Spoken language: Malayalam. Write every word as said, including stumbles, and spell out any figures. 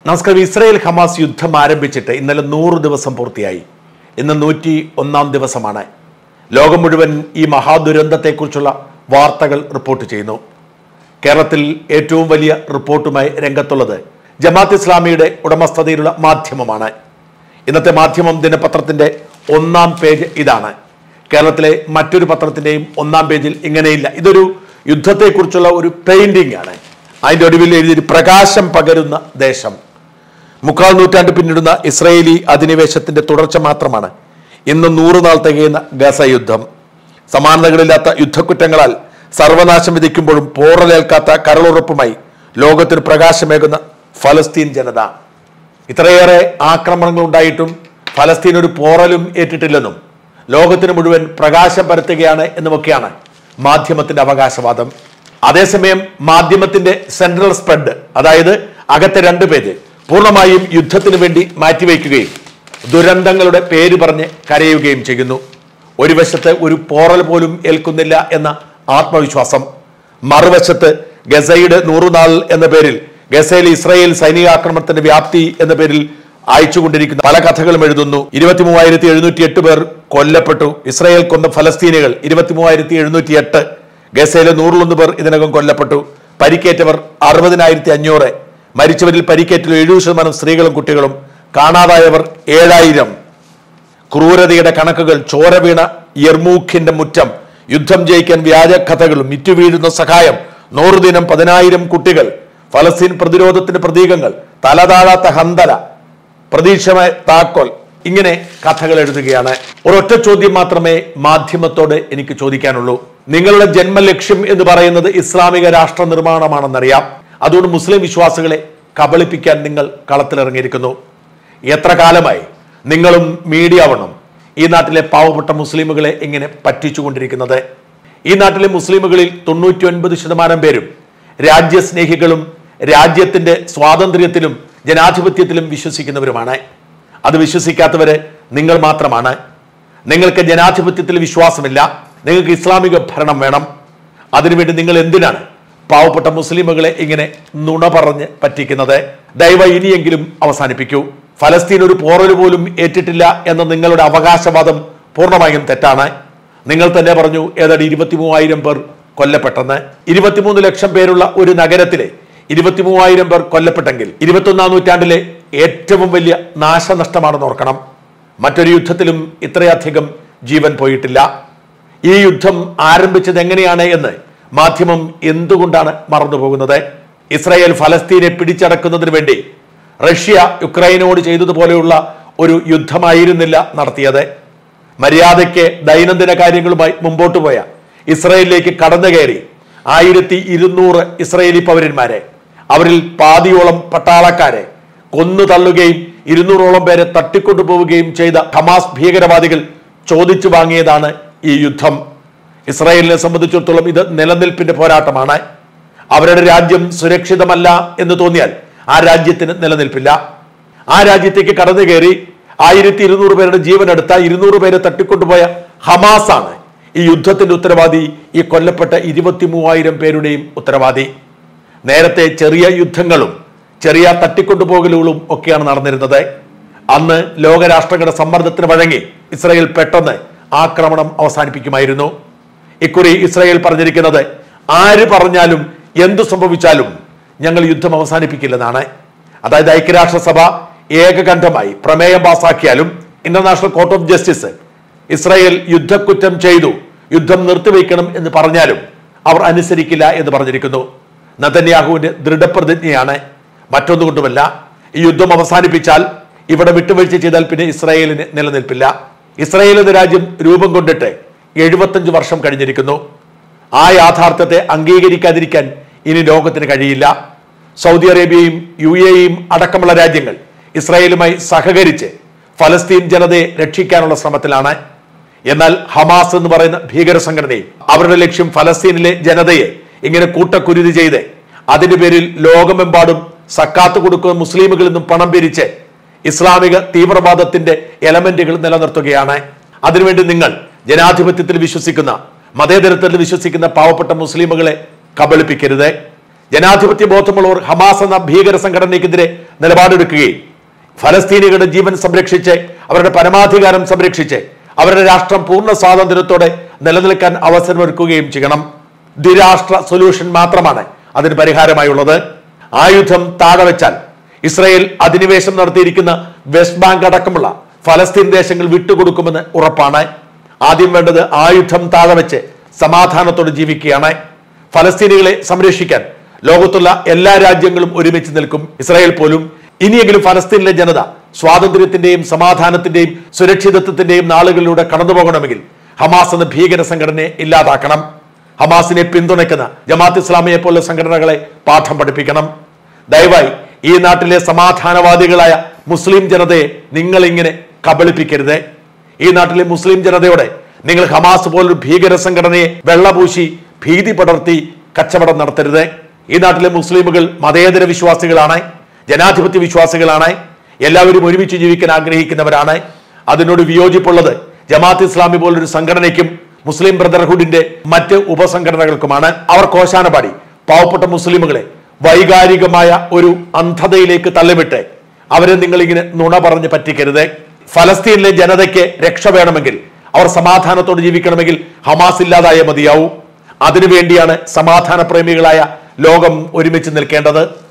നമസ്കാരം. ഇസ്രായേൽ ഹമാസ് യുദ്ധം ആരംഭിച്ചിട്ട് ഇന്നലെ നൂറ് ദിവസം പൂർത്തിയായി. ഇന്ന് നൂറ്റി ഒന്നാം ദിവസമാണ്. ലോകം മുഴുവൻ ഈ മഹാദുരന്തത്തെക്കുറിച്ചുള്ള വാർത്തകൾ റിപ്പോർട്ട് ചെയ്യുന്നു. കേരളത്തിൽ ഏറ്റവും വലിയ റിപ്പോർട്ടുമായി രംഗത്തുള്ളത് ജമാഅത്ത് ഇസ്ലാമിയുടെ ഉടമസ്ഥതയിലുള്ള മാധ്യമമാണ്. ഇന്നത്തെ മാധ്യമം ദിനപത്രത്തിന്റെ ഒന്നാം പേജ് ഇതാണ്. കേരളത്തിലെ മറ്റൊരു പത്രത്തിന്റെയും ഒന്നാം പേജിൽ ഇങ്ങനെയില്ല. ഇതൊരു യുദ്ധത്തെക്കുറിച്ചുള്ള ഒരു പെയിന്റിംഗ് ആണ്. അതിൻ്റെ ഒടുവിൽ എഴുതി പ്രകാശം പകരുന്ന ദേശം. മുക്കാൽ നൂറ്റാണ്ട് പിന്നിടുന്ന ഇസ്രായേലി അധിനിവേശത്തിന്റെ തുടർച്ച മാത്രമാണ് ഇന്ന് നൂറ് നാൾ തികയുന്ന ഗസ യുദ്ധം. സമാനതകളില്ലാത്ത യുദ്ധക്കുറ്റങ്ങളാൽ സർവനാശം വിധിക്കുമ്പോഴും പോറലേൽക്കാത്ത കരളുറപ്പുമായി ലോകത്തിന് പ്രകാശമേകുന്ന ഫലസ്തീൻ ജനത. ഇത്രയേറെ ആക്രമണങ്ങൾ ഉണ്ടായിട്ടും ഫലസ്തീൻ ഒരു പോറലും ഏറ്റിട്ടില്ലെന്നും ലോകത്തിന് മുഴുവൻ പ്രകാശം പരത്തുകയാണ് എന്നുമൊക്കെയാണ് മാധ്യമത്തിന്റെ അവകാശവാദം. അതേസമയം മാധ്യമത്തിന്റെ സെൻട്രൽ സ്പ്രെഡ്, അതായത് അകത്തെ രണ്ട് പേജ് പൂർണ്ണമായും യുദ്ധത്തിന് വേണ്ടി മാറ്റിവെക്കുകയും ദുരന്തങ്ങളുടെ പേര് പറഞ്ഞ് കരയുകയും ചെയ്യുന്നു. ഒരു വശത്ത് ഒരു പോറൽ പോലും ഏൽക്കുന്നില്ല എന്ന ആത്മവിശ്വാസം, മറുവശത്ത് ഗസയുടെ നൂറുനാൾ എന്ന പേരിൽ ഗസയിൽ ഇസ്രായേൽ സൈനികാക്രമണത്തിന്റെ വ്യാപ്തി എന്ന പേരിൽ അയച്ചുകൊണ്ടിരിക്കുന്ന പല കഥകളും എഴുതുന്നു. ഇരുപത്തി മൂവായിരത്തി എഴുന്നൂറ്റി എട്ട് പേർ കൊല്ലപ്പെട്ടു. ഇസ്രായേൽ കൊന്ന ഫലസ്തീനികൾ ഇരുപത്തി മൂവായിരത്തി എഴുന്നൂറ്റി എട്ട്. ഗസയിലെ നൂറിലൊന്ന് പേർ ഇതിനകം കൊല്ലപ്പെട്ടു. പരിക്കേറ്റവർ അറുപതിനായിരത്തി അഞ്ഞൂറ്. മരിച്ചവരിൽ പരിക്കേറ്റൽ എഴുപത് ശതമാനം സ്ത്രീകളും കുട്ടികളും. കാണാതായവർ ഏഴായിരം. ക്രൂരതയുടെ കണക്കുകൾ. ചോര വീണ യർമൂഖിന്റെ മുറ്റം, യുദ്ധം ജയിക്കാൻ വ്യാജ കഥകളും, മിറ്റുവീഴുന്ന സഹായം, നൂറ് ദിനം, പതിനായിരം കുട്ടികൾ, ഫലസ്തീൻ പ്രതിരോധത്തിന്റെ പ്രതീകങ്ങൾ, തലതാഴാത്ത ഹന്തല, പ്രതീക്ഷമായ താക്കോൽ, ഇങ്ങനെ കഥകൾ എഴുതുകയാണ്. ഒരൊറ്റ ചോദ്യം മാത്രമേ മാധ്യമത്തോട് എനിക്ക് ചോദിക്കാനുള്ളൂ. നിങ്ങളുടെ ജന്മലക്ഷ്യം എന്ന് പറയുന്നത് ഇസ്ലാമിക രാഷ്ട്ര നിർമ്മാണമാണെന്നറിയാം. അതുകൊണ്ട് മുസ്ലിം വിശ്വാസികളെ കബളിപ്പിക്കാൻ നിങ്ങൾ കളത്തിലിറങ്ങിയിരിക്കുന്നു. എത്ര കാലമായി നിങ്ങളും മീഡിയ വണ്ണം ഈ നാട്ടിലെ പാവപ്പെട്ട മുസ്ലിമുകളെ ഇങ്ങനെ പറ്റിച്ചുകൊണ്ടിരിക്കുന്നത്? ഈ നാട്ടിലെ മുസ്ലിമുകളിൽ തൊണ്ണൂറ്റി ഒൻപത് ശതമാനം പേരും രാജ്യസ്നേഹികളും രാജ്യത്തിന്റെ സ്വാതന്ത്ര്യത്തിലും ജനാധിപത്യത്തിലും വിശ്വസിക്കുന്നവരുമാണ്. അത് വിശ്വസിക്കാത്തവര് നിങ്ങൾ മാത്രമാണ്. നിങ്ങൾക്ക് ജനാധിപത്യത്തിൽ വിശ്വാസമില്ല, നിങ്ങൾക്ക് ഇസ്ലാമിക ഭരണം വേണം. അതിനുവേണ്ടി നിങ്ങൾ എന്തിനാണ് പാവപ്പെട്ട മുസ്ലിമുകളെ ഇങ്ങനെ നുണ പറഞ്ഞ് പറ്റിക്കുന്നത്? ദയവായി ഇനിയെങ്കിലും അവസാനിപ്പിക്കൂ. ഫലസ്തീൻ ഒരു പോറൽ പോലും ഏറ്റിട്ടില്ല എന്ന നിങ്ങളുടെ അവകാശവാദം പൂർണ്ണമായും തെറ്റാണ്. നിങ്ങൾ തന്നെ പറഞ്ഞു ഏതാണ്ട് ഇരുപത്തി മൂവായിരം പേർ കൊല്ലപ്പെട്ടെന്ന്. ഇരുപത്തിമൂന്ന് ലക്ഷം പേരുള്ള ഒരു നഗരത്തിലെ ഇരുപത്തി മൂവായിരം പേർ കൊല്ലപ്പെട്ടെങ്കിൽ ഇരുപത്തി ഒന്നാം നൂറ്റാണ്ടിലെ ഏറ്റവും വലിയ നാശനഷ്ടമാണെന്ന് ഓർക്കണം. മറ്റൊരു യുദ്ധത്തിലും ഇത്രയധികം ജീവൻ പോയിട്ടില്ല. ഈ യുദ്ധം ആരംഭിച്ചത് എങ്ങനെയാണ് എന്ന് മാധ്യമം എന്തുകൊണ്ടാണ് മറന്നുപോകുന്നത്? ഇസ്രായേൽ ഫലസ്തീനെ പിടിച്ചടക്കുന്നതിന് വേണ്ടി റഷ്യ യുക്രൈനോട് ചെയ്തതുപോലെയുള്ള ഒരു യുദ്ധമായിരുന്നില്ല നടത്തിയത്. മര്യാദയ്ക്ക് ദൈനംദിന കാര്യങ്ങളുമായി മുമ്പോട്ട് പോയ ഇസ്രായേലിലേക്ക് കടന്നു കയറി ആയിരത്തി ഇരുന്നൂറ് ഇസ്രായേലി പൗരന്മാരെ, അവരിൽ പാതിയോളം പട്ടാളക്കാരെ കൊന്നു തള്ളുകയും ഇരുന്നൂറോളം പേരെ തട്ടിക്കൊണ്ടുപോവുകയും ചെയ്ത ഹമാസ് ഭീകരവാദികൾ ചോദിച്ചു വാങ്ങിയതാണ് ഈ യുദ്ധം. ഇസ്രായേലിനെ സംബന്ധിച്ചിടത്തോളം ഇത് നിലനിൽപ്പിന്റെ പോരാട്ടമാണ്. അവരുടെ രാജ്യം സുരക്ഷിതമല്ല എന്ന് തോന്നിയാൽ ആ രാജ്യത്തിന് നിലനിൽപ്പില്ല. ആ രാജ്യത്തേക്ക് കടന്നു കയറി ആയിരത്തി ഇരുന്നൂറ് പേരുടെ ജീവനെടുത്ത ഇരുന്നൂറ് പേരെ തട്ടിക്കൊണ്ടുപോയ ഹമാസാണ് ഈ യുദ്ധത്തിന്റെ ഉത്തരവാദി, ഈ കൊല്ലപ്പെട്ട ഇരുപത്തി മൂവായിരം പേരുടെയും ഉത്തരവാദി. നേരത്തെ ചെറിയ യുദ്ധങ്ങളും ചെറിയ തട്ടിക്കൊണ്ടുപോകലുകളും ഒക്കെയാണ് നടന്നിരുന്നത്. അന്ന് ലോകരാഷ്ട്രങ്ങളുടെ സമ്മർദ്ദത്തിന് വഴങ്ങി ഇസ്രായേൽ പെട്ടെന്ന് ആക്രമണം അവസാനിപ്പിക്കുമായിരുന്നു. ഇക്കുറി ഇസ്രായേൽ പറഞ്ഞിരിക്കുന്നത് ആര് പറഞ്ഞാലും എന്തു സംഭവിച്ചാലും ഞങ്ങൾ യുദ്ധം അവസാനിപ്പിക്കില്ലെന്നാണ്. അതായത് ഐക്യരാഷ്ട്രസഭ ഏകകണ്ഠമായി പ്രമേയം പാസാക്കിയാലും international court of justice Israel യുദ്ധക്കുറ്റം ചെയ്തു, യുദ്ധം നിർത്തിവെക്കണം എന്ന് പറഞ്ഞാലും അവർ അനുസരിക്കില്ല എന്ന് പറഞ്ഞിരിക്കുന്നു. നെതന്യാഹുവിന്റെ ദൃഢപ്രതിജ്ഞയാണ്, മറ്റൊന്നുകൊണ്ടുമല്ല. ഈ യുദ്ധം അവസാനിപ്പിച്ചാൽ, ഇവിടെ വിട്ടുവീഴ്ച ചെയ്താൽ പിന്നെ ഇസ്രായേലിന് നിലനിൽപ്പില്ല. ഇസ്രായേൽ എന്ന രാജ്യം രൂപം കൊണ്ടിട്ട് എഴുപത്തഞ്ച് വർഷം കഴിഞ്ഞിരിക്കുന്നു. ആ യാഥാർത്ഥ്യത്തെ അംഗീകരിക്കാതിരിക്കാൻ ഇനി ലോകത്തിന് കഴിയില്ല. സൗദി അറേബ്യയും യു എയും അടക്കമുള്ള രാജ്യങ്ങൾ ഇസ്രായേലുമായി സഹകരിച്ച് ഫലസ്തീൻ ജനതയെ രക്ഷിക്കാനുള്ള ശ്രമത്തിലാണ്. എന്നാൽ ഹമാസ് എന്ന് പറയുന്ന ഭീകര സംഘടനയും അവരുടെ ലക്ഷ്യം ഫലസ്തീനിലെ ജനതയെ ഇങ്ങനെ കൂട്ടക്കുരുതി ചെയ്ത് അതിന്റെ പേരിൽ ലോകമെമ്പാടും സക്കാത്ത് കൊടുക്കുന്ന മുസ്ലിമുകളിൽ നിന്നും പണം പിരിച്ച് ഇസ്ലാമിക തീവ്രവാദത്തിന്റെ എലമെന്റുകൾ നിലനിർത്തുകയാണ്. അതിനുവേണ്ടി നിങ്ങൾ ജനാധിപത്യത്തിൽ വിശ്വസിക്കുന്ന, മതേതരത്വത്തിൽ വിശ്വസിക്കുന്ന പാവപ്പെട്ട മുസ്ലിമുകളെ കബളിപ്പിക്കരുത്. ജനാധിപത്യ ബോധമുള്ളവർ ഹമാസ് എന്ന ഭീകര സംഘടനയ്ക്കെതിരെ നിലപാടെടുക്കുകയും ഫലസ്തീനികളുടെ ജീവൻ സംരക്ഷിച്ച് അവരുടെ പരമാധികാരം സംരക്ഷിച്ച് അവരുടെ രാഷ്ട്രം പൂർണ്ണ സ്വാതന്ത്ര്യത്തോടെ നിലനിൽക്കാൻ അവസരമൊരുക്കുകയും ചെയ്യണം. ദ്വിരാഷ്ട്ര സൊല്യൂഷൻ മാത്രമാണ് അതിന് പരിഹാരമായുള്ളത്. ആയുധം താഴെ വെച്ചാൽ ഇസ്രായേൽ അധിനിവേശം നടത്തിയിരിക്കുന്ന വെസ്റ്റ് ബാങ്ക് അടക്കമുള്ള ഫലസ്തീൻ ദേശങ്ങൾ വിട്ടുകൊടുക്കുമെന്ന് ഉറപ്പാണ്. ആദ്യം വേണ്ടത് ആയുധം താഴെ വെച്ച് സമാധാനത്തോടെ ജീവിക്കുകയാണ്. ഫലസ്തീനികളെ സംരക്ഷിക്കാൻ ലോകത്തുള്ള എല്ലാ രാജ്യങ്ങളും ഒരുമിച്ച് നിൽക്കും, ഇസ്രായേൽ പോലും. ഇനിയെങ്കിലും ഫലസ്തീനിലെ ജനത സ്വാതന്ത്ര്യത്തിന്റെയും സമാധാനത്തിന്റെയും സുരക്ഷിതത്വത്തിന്റെയും നാളുകളിലൂടെ കടന്നുപോകണമെങ്കിൽ ഹമാസ് എന്ന ഭീകര സംഘടനയെ ഇല്ലാതാക്കണം. ഹമാസിനെ പിന്തുണയ്ക്കുന്ന ജമാഅത്ത് ഇസ്ലാമിയെ പോലുള്ള സംഘടനകളെ പാഠം പഠിപ്പിക്കണം. ദയവായി ഈ നാട്ടിലെ സമാധാനവാദികളായ മുസ്ലിം ജനതയെ നിങ്ങൾ ഇങ്ങനെ കബളിപ്പിക്കരുത്. ഈ നാട്ടിലെ മുസ്ലിം ജനതയോടെ നിങ്ങൾ ഹമാസ് പോലൊരു ഭീകര സംഘടനയെ വെള്ളപൂശി ഭീതി പടർത്തി കച്ചവടം നടത്തരുത്. ഈ നാട്ടിലെ മുസ്ലിമുകൾ മതേതര വിശ്വാസികളാണ്, ജനാധിപത്യ വിശ്വാസികളാണ്, എല്ലാവരും ഒരുമിച്ച് ജീവിക്കാൻ ആഗ്രഹിക്കുന്നവരാണ്. അതിനോട് വിയോജിപ്പുള്ളത് ജമാഅത്ത് ഇസ്ലാമി പോലൊരു സംഘടനയ്ക്കും മുസ്ലിം ബ്രദർഹുഡിന്റെ മറ്റ് ഉപസംഘടനകൾക്കുമാണ്. അവർ കോശാനപാടി പാവപ്പെട്ട മുസ്ലിമുകളെ വൈകാരികമായ ഒരു അന്ധതയിലേക്ക് തള്ളിവിട്ട് അവരെ നിങ്ങൾ ഇങ്ങനെ നുണ പറഞ്ഞ് പറ്റിക്കരുത്. ഫലസ്തീനിലെ ജനതയ്ക്ക് രക്ഷ വേണമെങ്കിൽ, അവർ സമാധാനത്തോടെ ജീവിക്കണമെങ്കിൽ ഹമാസ് ഇല്ലാതായേ മതിയാവൂ. അതിനുവേണ്ടിയാണ് സമാധാന പ്രേമികളായ ലോകം ഒരുമിച്ച് നിൽക്കേണ്ടത്.